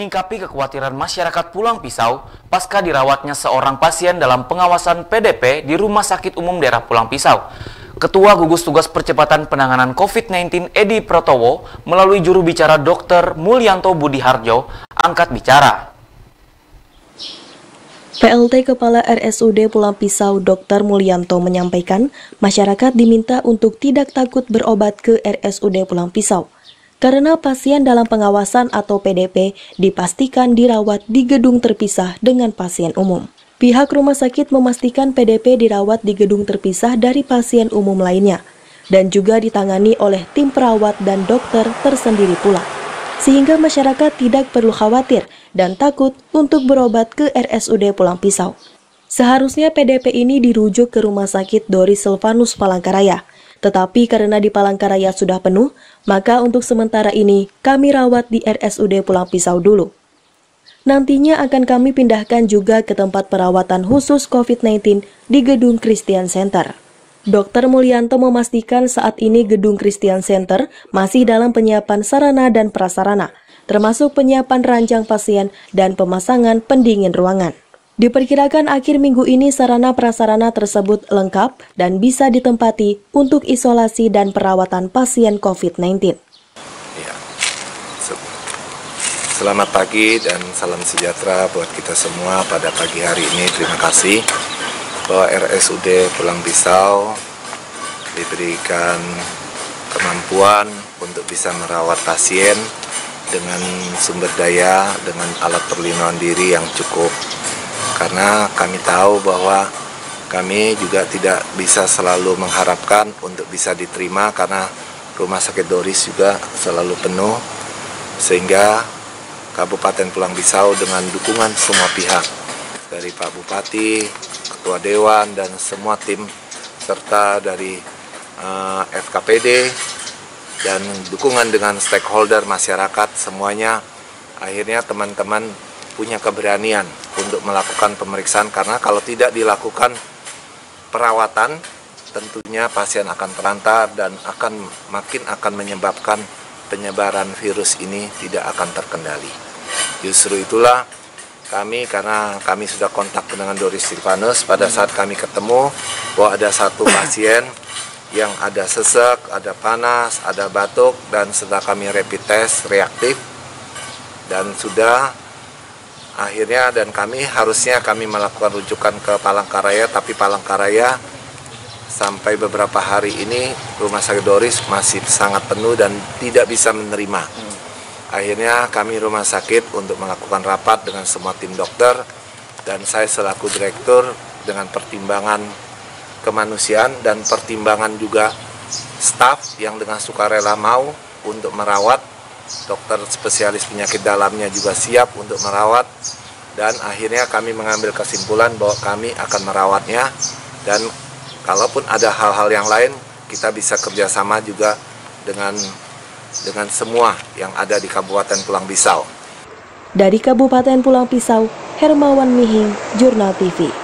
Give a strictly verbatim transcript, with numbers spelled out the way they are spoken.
Menyikapi kekhawatiran masyarakat Pulang Pisau, pasca dirawatnya seorang pasien dalam pengawasan P D P di Rumah Sakit Umum Daerah Pulang Pisau, Ketua Gugus Tugas Percepatan Penanganan COVID sembilan belas Edi Pratowo melalui juru bicara Dokter Mulyanto Budiharjo angkat bicara. P L T Kepala R S U D Pulang Pisau Dokter Mulyanto menyampaikan, masyarakat diminta untuk tidak takut berobat ke R S U D Pulang Pisau, karena pasien dalam pengawasan atau P D P dipastikan dirawat di gedung terpisah dengan pasien umum. Pihak rumah sakit memastikan P D P dirawat di gedung terpisah dari pasien umum lainnya, dan juga ditangani oleh tim perawat dan dokter tersendiri pula, sehingga masyarakat tidak perlu khawatir dan takut untuk berobat ke R S U D Pulang Pisau. Seharusnya P D P ini dirujuk ke Rumah Sakit Doris Silvanus Palangkaraya, tetapi karena di Palangkaraya sudah penuh, maka untuk sementara ini kami rawat di R S U D Pulang Pisau dulu. Nantinya akan kami pindahkan juga ke tempat perawatan khusus COVID sembilan belas di Gedung Christian Center. Dokter Mulyanto memastikan saat ini Gedung Christian Center masih dalam penyiapan sarana dan prasarana, termasuk penyiapan ranjang pasien dan pemasangan pendingin ruangan. Diperkirakan akhir minggu ini sarana prasarana tersebut lengkap dan bisa ditempati untuk isolasi dan perawatan pasien COVID sembilan belas. Ya. Selamat pagi dan salam sejahtera buat kita semua pada pagi hari ini. Terima kasih bahwa R S U D Pulang Pisau diberikan kemampuan untuk bisa merawat pasien dengan sumber daya, dengan alat perlindungan diri yang cukup. Karena kami tahu bahwa kami juga tidak bisa selalu mengharapkan untuk bisa diterima karena Rumah Sakit Doris juga selalu penuh, sehingga Kabupaten Pulang Pisau dengan dukungan semua pihak dari Pak Bupati, Ketua Dewan dan semua tim serta dari uh, F K P D dan dukungan dengan stakeholder masyarakat semuanya, akhirnya teman-teman punya keberanian untuk melakukan pemeriksaan, karena kalau tidak dilakukan perawatan tentunya pasien akan terlantar dan akan makin akan menyebabkan penyebaran virus ini tidak akan terkendali. Justru itulah kami, karena kami sudah kontak dengan Doris Silvanus, pada saat kami ketemu bahwa ada satu pasien yang ada sesek, ada panas, ada batuk, dan setelah kami rapid test reaktif dan sudah akhirnya, dan kami harusnya kami melakukan rujukan ke Palangkaraya, tapi Palangkaraya sampai beberapa hari ini Rumah Sakit Doris masih sangat penuh dan tidak bisa menerima. Akhirnya kami rumah sakit untuk melakukan rapat dengan semua tim dokter dan saya selaku direktur dengan pertimbangan kemanusiaan dan pertimbangan juga staf yang dengan sukarela mau untuk merawat. Dokter spesialis penyakit dalamnya juga siap untuk merawat, dan akhirnya kami mengambil kesimpulan bahwa kami akan merawatnya, dan kalaupun ada hal-hal yang lain kita bisa kerjasama juga dengan dengan semua yang ada di Kabupaten Pulang Pisau. Dari Kabupaten Pulang Pisau, Hermawan Mihing, Jurnal T V.